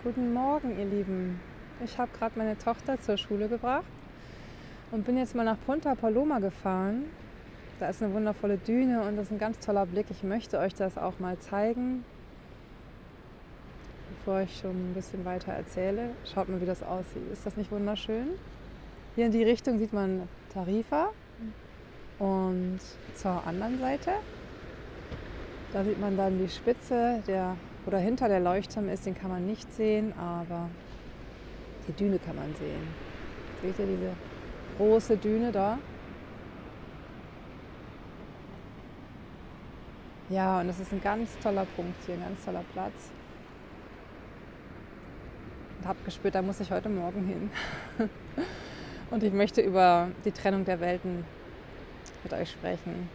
Guten Morgen, ihr Lieben. Ich habe gerade meine Tochter zur Schule gebracht und bin jetzt mal nach Punta Paloma gefahren. Da ist eine wundervolle Düne und das ist ein ganz toller Blick. Ich möchte euch das auch mal zeigen, bevor ich schon ein bisschen weiter erzähle. Schaut mal, wie das aussieht. Ist das nicht wunderschön? Hier in die Richtung sieht man Tarifa und zur anderen Seite, da sieht man dann die Spitze, oder hinter der Leuchtturm ist, den kann man nicht sehen, aber die Düne kann man sehen. Seht ihr diese große Düne da? Ja, und das ist ein ganz toller Punkt hier, ein ganz toller Platz. Und habe gespürt, da muss ich heute Morgen hin. Und ich möchte über die Trennung der Welten mit euch sprechen.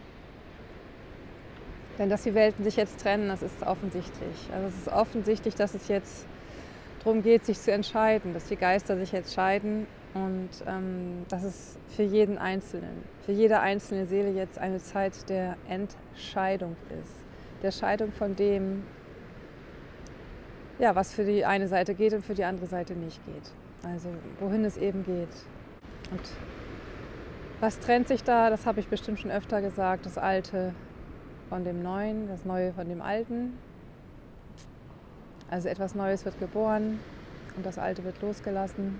Denn dass die Welten sich jetzt trennen, das ist offensichtlich. Also es ist offensichtlich, dass es jetzt darum geht, sich zu entscheiden, dass die Geister sich jetzt scheiden und dass es für jeden Einzelnen, für jede einzelne Seele jetzt eine Zeit der Entscheidung ist. Der Scheidung von dem, ja, was für die eine Seite geht und für die andere Seite nicht geht. Also wohin es eben geht. Und was trennt sich da? Das habe ich bestimmt schon öfter gesagt. Das Alte von dem Neuen, das Neue von dem Alten. Also etwas Neues wird geboren und das Alte wird losgelassen.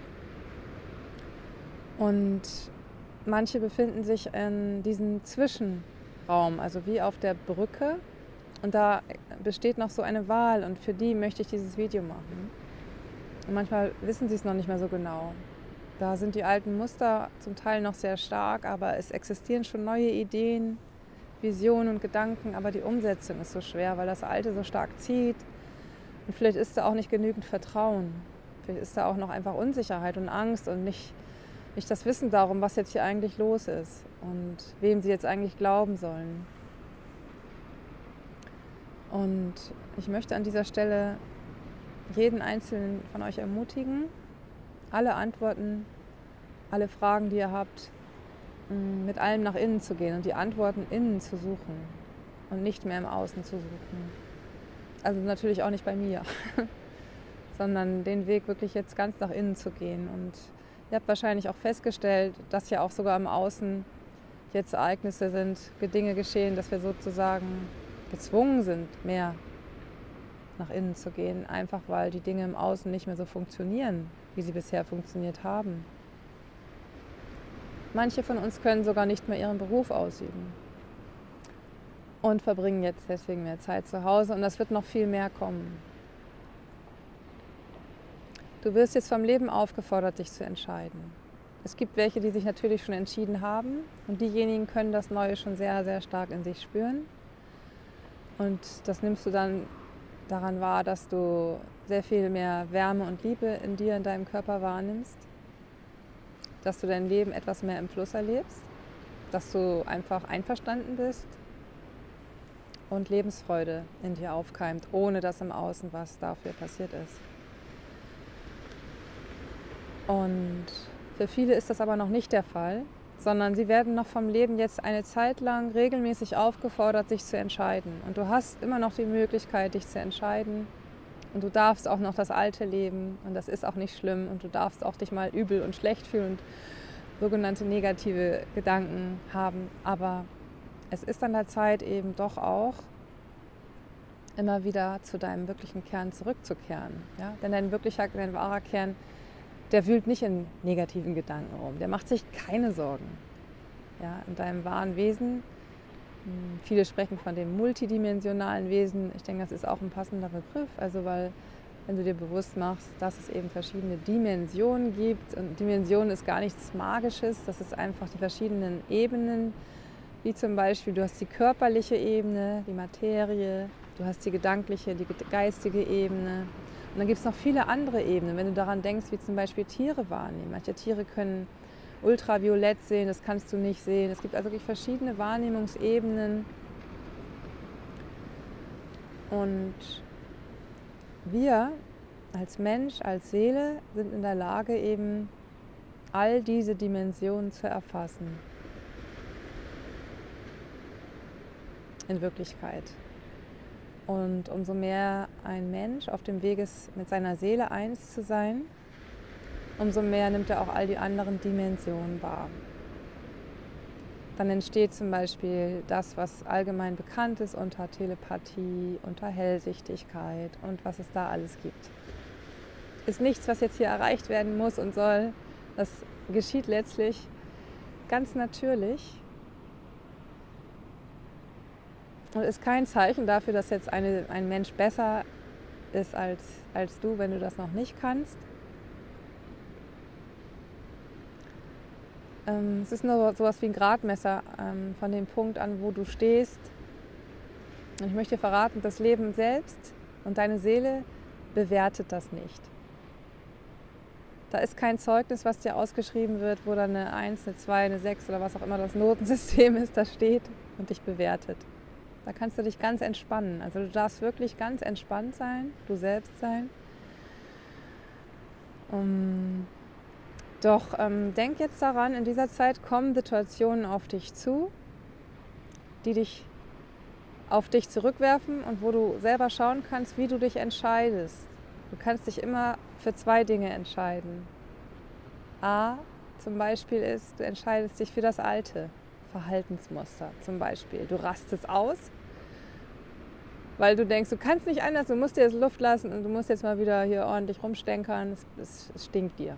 Und manche befinden sich in diesem Zwischenraum, also wie auf der Brücke. Und da besteht noch so eine Wahl und für die möchte ich dieses Video machen. Und manchmal wissen sie es noch nicht mehr so genau. Da sind die alten Muster zum Teil noch sehr stark, aber es existieren schon neue Ideen, Visionen und Gedanken, aber die Umsetzung ist so schwer, weil das Alte so stark zieht. Und vielleicht ist da auch nicht genügend Vertrauen. Vielleicht ist da auch noch einfach Unsicherheit und Angst und nicht das Wissen darum, was jetzt hier eigentlich los ist und wem sie jetzt eigentlich glauben sollen. Und ich möchte an dieser Stelle jeden Einzelnen von euch ermutigen, alle Antworten, alle Fragen, die ihr habt, mit allem nach innen zu gehen und die Antworten innen zu suchen und nicht mehr im Außen zu suchen. Also natürlich auch nicht bei mir, sondern den Weg wirklich jetzt ganz nach innen zu gehen. Und ihr habt wahrscheinlich auch festgestellt, dass ja auch sogar im Außen jetzt Ereignisse sind, Dinge geschehen, dass wir sozusagen gezwungen sind, mehr nach innen zu gehen, einfach weil die Dinge im Außen nicht mehr so funktionieren, wie sie bisher funktioniert haben. Manche von uns können sogar nicht mehr ihren Beruf ausüben und verbringen jetzt deswegen mehr Zeit zu Hause und das wird noch viel mehr kommen. Du wirst jetzt vom Leben aufgefordert, dich zu entscheiden. Es gibt welche, die sich natürlich schon entschieden haben und diejenigen können das Neue schon sehr, sehr stark in sich spüren. Und das nimmst du dann daran wahr, dass du sehr viel mehr Wärme und Liebe in dir, in deinem Körper wahrnimmst. Dass du dein Leben etwas mehr im Fluss erlebst, dass du einfach einverstanden bist und Lebensfreude in dir aufkeimt, ohne dass im Außen was dafür passiert ist. Und für viele ist das aber noch nicht der Fall, sondern sie werden noch vom Leben jetzt eine Zeit lang regelmäßig aufgefordert, sich zu entscheiden. Und du hast immer noch die Möglichkeit, dich zu entscheiden. Und du darfst auch noch das Alte leben und das ist auch nicht schlimm und du darfst auch dich mal übel und schlecht fühlen und sogenannte negative Gedanken haben. Aber es ist an der Zeit eben doch auch immer wieder zu deinem wirklichen Kern zurückzukehren. Ja? Denn dein wahrer Kern, der wühlt nicht in negativen Gedanken rum, der macht sich keine Sorgen. Ja? In deinem wahren Wesen, viele sprechen von dem multidimensionalen Wesen. Ich denke, das ist auch ein passender Begriff. Also weil, wenn du dir bewusst machst, dass es eben verschiedene Dimensionen gibt. Und Dimension ist gar nichts Magisches. Das ist einfach die verschiedenen Ebenen. Wie zum Beispiel, du hast die körperliche Ebene, die Materie. Du hast die gedankliche, die geistige Ebene. Und dann gibt es noch viele andere Ebenen. Wenn du daran denkst, wie zum Beispiel Tiere wahrnehmen. Manche Tiere können ultraviolett sehen, das kannst du nicht sehen. Es gibt also wirklich verschiedene Wahrnehmungsebenen. Und wir als Mensch, als Seele sind in der Lage, eben all diese Dimensionen zu erfassen. In Wirklichkeit. Und umso mehr ein Mensch auf dem Weg ist, mit seiner Seele eins zu sein, umso mehr nimmt er auch all die anderen Dimensionen wahr. Dann entsteht zum Beispiel das, was allgemein bekannt ist unter Telepathie, unter Hellsichtigkeit und was es da alles gibt. Ist nichts, was jetzt hier erreicht werden muss und soll. Das geschieht letztlich ganz natürlich und ist kein Zeichen dafür, dass jetzt ein Mensch besser ist als du, wenn du das noch nicht kannst. Es ist nur sowas wie ein Gradmesser von dem Punkt an, wo du stehst. Und ich möchte dir verraten, das Leben selbst und deine Seele bewertet das nicht. Da ist kein Zeugnis, was dir ausgeschrieben wird, wo dann eine 1, eine 2, eine 6 oder was auch immer das Notensystem ist, da steht und dich bewertet. Da kannst du dich ganz entspannen. Also du darfst wirklich ganz entspannt sein, du selbst sein. Doch denk jetzt daran, in dieser Zeit kommen Situationen auf dich zu, die dich auf dich zurückwerfen und wo du selber schauen kannst, wie du dich entscheidest. Du kannst dich immer für 2 Dinge entscheiden. A, zum Beispiel ist, du entscheidest dich für das alte Verhaltensmuster. Zum Beispiel, du rastest aus, weil du denkst, du kannst nicht anders, du musst dir jetzt Luft lassen und du musst jetzt mal wieder hier ordentlich rumstenkern, es stinkt dir.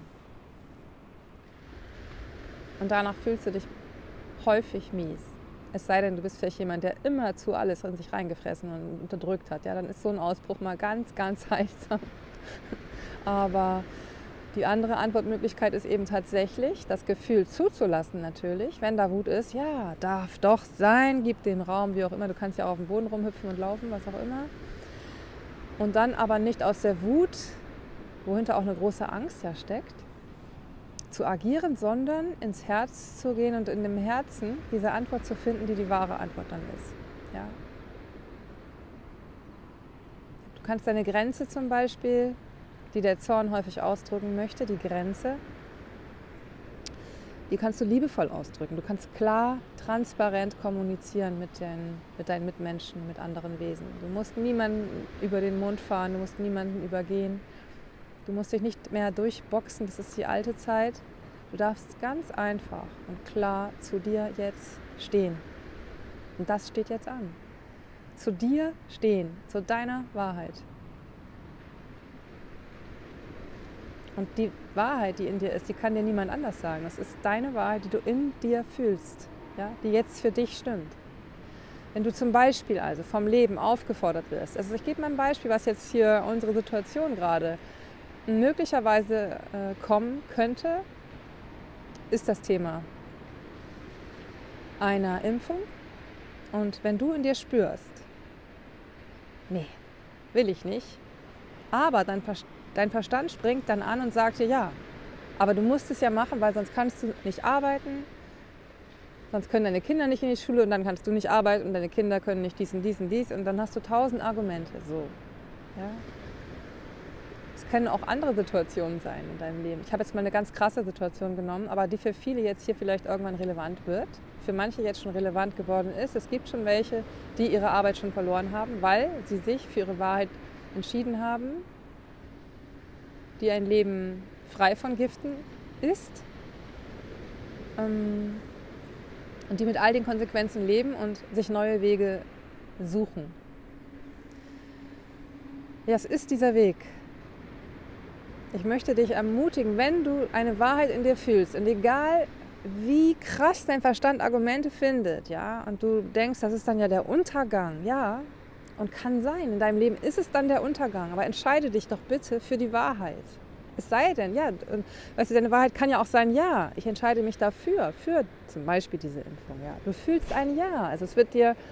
Und danach fühlst du dich häufig mies. Es sei denn, du bist vielleicht jemand, der immerzu alles in sich reingefressen und unterdrückt hat. Ja, dann ist so ein Ausbruch mal ganz, ganz heilsam. Aber die andere Antwortmöglichkeit ist eben tatsächlich, das Gefühl zuzulassen natürlich. Wenn da Wut ist, ja, darf doch sein, gib dem Raum, wie auch immer. Du kannst ja auch auf dem Boden rumhüpfen und laufen, was auch immer. Und dann aber nicht aus der Wut, wohinter auch eine große Angst ja steckt, zu agieren, sondern ins Herz zu gehen und in dem Herzen diese Antwort zu finden, die die wahre Antwort dann ist. Ja. Du kannst deine Grenze zum Beispiel, die der Zorn häufig ausdrücken möchte, die Grenze, die kannst du liebevoll ausdrücken. Du kannst klar, transparent kommunizieren mit deinen Mitmenschen, mit anderen Wesen. Du musst niemanden über den Mund fahren, du musst niemanden übergehen. Du musst dich nicht mehr durchboxen, das ist die alte Zeit. Du darfst ganz einfach und klar zu dir jetzt stehen. Und das steht jetzt an. Zu dir stehen, zu deiner Wahrheit. Und die Wahrheit, die in dir ist, die kann dir niemand anders sagen. Das ist deine Wahrheit, die du in dir fühlst, ja, die jetzt für dich stimmt. Wenn du zum Beispiel also vom Leben aufgefordert wirst, also ich gebe mal ein Beispiel, was jetzt hier unsere Situation gerade möglicherweise kommen könnte, ist das Thema einer Impfung. Und wenn du in dir spürst, nee, will ich nicht, aber dein Verstand springt dann an und sagt dir, ja, aber du musst es ja machen, weil sonst kannst du nicht arbeiten, sonst können deine Kinder nicht in die Schule und dann kannst du nicht arbeiten und deine Kinder können nicht dies und dies und dies und dann hast du 1000 Argumente. So, ja. Es können auch andere Situationen sein in deinem Leben. Ich habe jetzt mal eine ganz krasse Situation genommen, aber die für viele jetzt hier vielleicht irgendwann relevant wird. Für manche jetzt schon relevant geworden ist. Es gibt schon welche, die ihre Arbeit schon verloren haben, weil sie sich für ihre Wahrheit entschieden haben, die ein Leben frei von Giften ist und die mit all den Konsequenzen leben und sich neue Wege suchen. Ja, es ist dieser Weg. Ich möchte dich ermutigen, wenn du eine Wahrheit in dir fühlst und egal wie krass dein Verstand Argumente findet, ja, und du denkst, das ist dann ja der Untergang, ja, und kann sein, in deinem Leben ist es dann der Untergang, aber entscheide dich doch bitte für die Wahrheit. Es sei denn, ja, und, weißt du, deine Wahrheit kann ja auch sein, ja, ich entscheide mich dafür, für zum Beispiel diese Impfung, ja. Du fühlst ein Ja, also es wird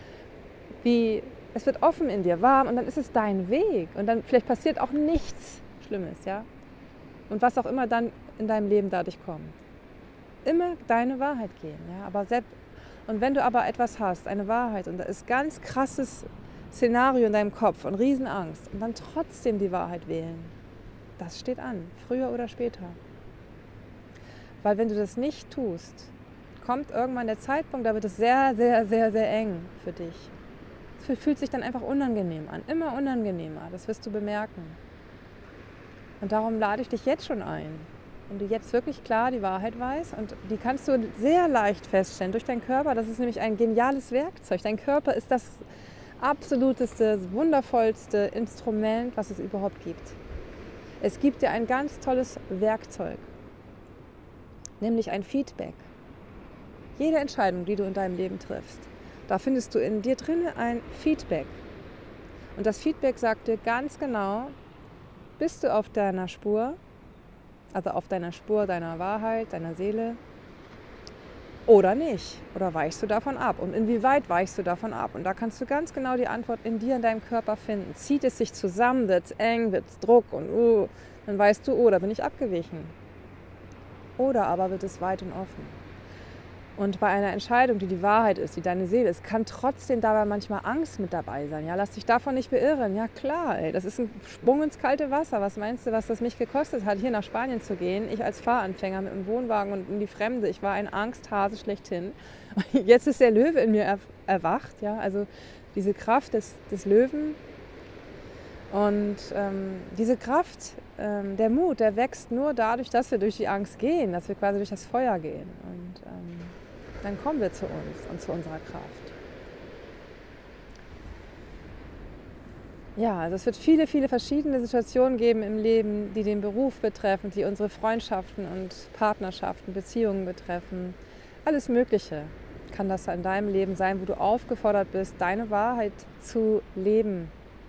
offen in dir, warm und dann ist es dein Weg und dann vielleicht passiert auch nichts Schlimmes, ja. Und was auch immer dann in deinem Leben dadurch kommt. Immer deine Wahrheit gehen. Ja? Und wenn du aber etwas hast, eine Wahrheit, und da ist ganz krasses Szenario in deinem Kopf und Riesenangst, und dann trotzdem die Wahrheit wählen, das steht an, früher oder später. Weil wenn du das nicht tust, kommt irgendwann der Zeitpunkt, da wird es sehr, sehr, sehr, sehr eng für dich. fühlt sich dann einfach unangenehm an, immer unangenehmer, das wirst du bemerken. Und darum lade ich dich jetzt schon ein, wenn du jetzt wirklich klar die Wahrheit weißt, und die kannst du sehr leicht feststellen durch deinen Körper. Das ist nämlich ein geniales Werkzeug. Dein Körper ist das absoluteste, wundervollste Instrument, was es überhaupt gibt. Es gibt dir ein ganz tolles Werkzeug, nämlich ein Feedback. Jede Entscheidung, die du in deinem Leben triffst, da findest du in dir drin ein Feedback. Und das Feedback sagt dir ganz genau, bist du auf deiner Spur, also auf deiner Spur deiner Wahrheit, deiner Seele, oder nicht? Oder weichst du davon ab? Und inwieweit weichst du davon ab? Und da kannst du ganz genau die Antwort in dir, in deinem Körper finden. Zieht es sich zusammen, wird es eng, wird es Druck und dann weißt du, oh, da bin ich abgewichen. Oder aber wird es weit und offen. Und bei einer Entscheidung, die die Wahrheit ist, die deine Seele ist, kann trotzdem dabei manchmal Angst mit dabei sein. Ja, lass dich davon nicht beirren. Ja klar, ey, das ist ein Sprung ins kalte Wasser. Was meinst du, was das mich gekostet hat, hier nach Spanien zu gehen? Ich als Fahranfänger mit dem Wohnwagen und in die Fremde. Ich war ein Angsthase schlechthin. Jetzt ist der Löwe in mir erwacht. Ja, also diese Kraft des Löwen. Und diese Kraft, der Mut, der wächst nur dadurch, dass wir durch die Angst gehen, dass wir quasi durch das Feuer gehen. Und dann kommen wir zu uns und zu unserer Kraft. Ja, also es wird viele, viele verschiedene Situationen geben im Leben, die den Beruf betreffen, die unsere Freundschaften und Partnerschaften, Beziehungen betreffen. Alles Mögliche kann das in deinem Leben sein, wo du aufgefordert bist, deine Wahrheit zu leben.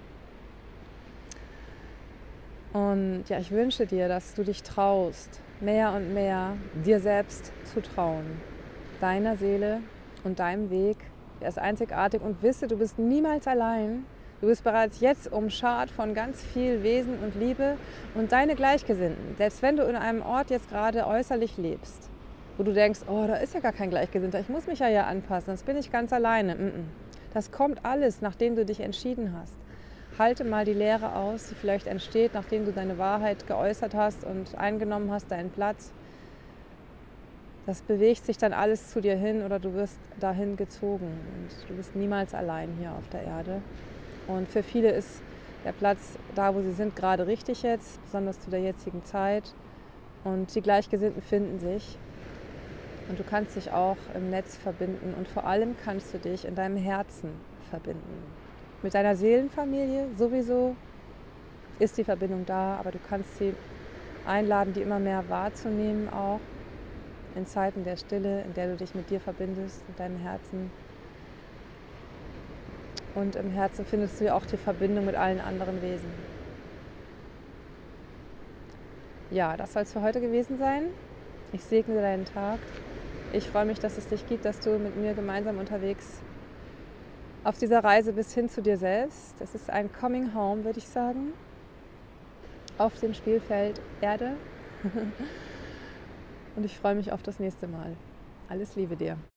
Und ja, ich wünsche dir, dass du dich traust, mehr und mehr dir selbst zu trauen. Deiner Seele und deinem Weg. Er ist einzigartig und wisse, du bist niemals allein. Du bist bereits jetzt umschart von ganz viel Wesen und Liebe und deine Gleichgesinnten. Selbst wenn du in einem Ort jetzt gerade äußerlich lebst, wo du denkst, oh, da ist ja gar kein Gleichgesinnter, ich muss mich ja hier anpassen, das bin ich ganz alleine. Das kommt alles, nachdem du dich entschieden hast. Halte mal die Leere aus, die vielleicht entsteht, nachdem du deine Wahrheit geäußert hast und eingenommen hast, deinen Platz. Das bewegt sich dann alles zu dir hin oder du wirst dahin gezogen. Und du bist niemals allein hier auf der Erde. Und für viele ist der Platz da, wo sie sind, gerade richtig jetzt, besonders zu der jetzigen Zeit. Und die Gleichgesinnten finden sich. Und du kannst dich auch im Netz verbinden. Und vor allem kannst du dich in deinem Herzen verbinden. Mit deiner Seelenfamilie sowieso ist die Verbindung da, aber du kannst sie einladen, die immer mehr wahrzunehmen auch. In Zeiten der Stille, in der du dich mit dir verbindest, mit deinem Herzen. Und im Herzen findest du ja auch die Verbindung mit allen anderen Wesen. Ja, das soll es für heute gewesen sein. Ich segne deinen Tag. Ich freue mich, dass es dich gibt, dass du mit mir gemeinsam unterwegs auf dieser Reise bis hin zu dir selbst. Das ist ein Coming Home, würde ich sagen, auf dem Spielfeld Erde. Und ich freue mich auf das nächste Mal. Alles Liebe dir.